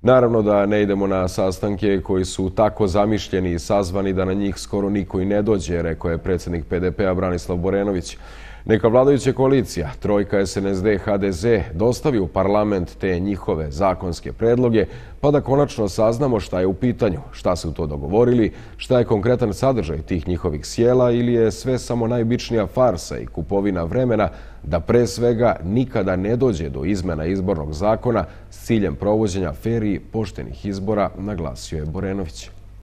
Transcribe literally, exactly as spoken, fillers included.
Naravno da ne idemo na sastanke koji su tako zamišljeni i sazvani da na njih skoro niko i ne dođe, rekao je predsjednik P D P-a Branislav Borenović. Neka vladajuća koalicija, Trojka, S N S D, H D Z, dostavi u parlament te njihove zakonske predloge, pa da konačno saznamo šta je u pitanju, šta su to dogovorili, šta je konkretan sadržaj tih njihovih sjela ili je sve samo najobičnija farsa i kupovina vremena da pre svega nikada ne dođe do izmena izbornog zakona s ciljem provođenja fer i poštenih izbora, naglasio je Borenović.